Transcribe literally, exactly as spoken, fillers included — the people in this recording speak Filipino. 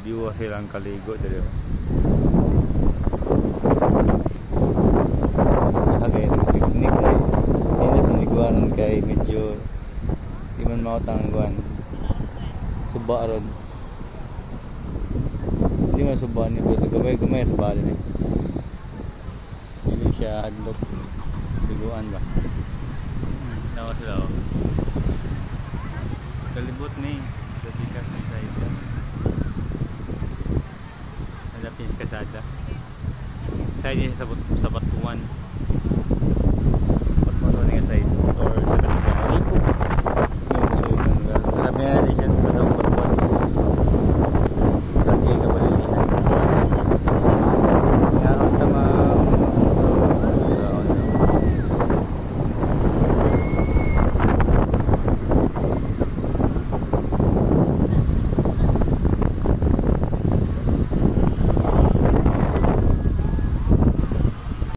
Diwa silang kaligo dali. Kagay ng picnic ay hindi na niguanan kay medyo di man mautangguan. Suba ron. Hindi man suba ni pero gamay-gamay sa bali ni. Hindi siya hadlok. Liguan ba? Tawas daw. Kalibot ni sa tikas ng side. Malapis kasada. Side niya sa, sa batuan.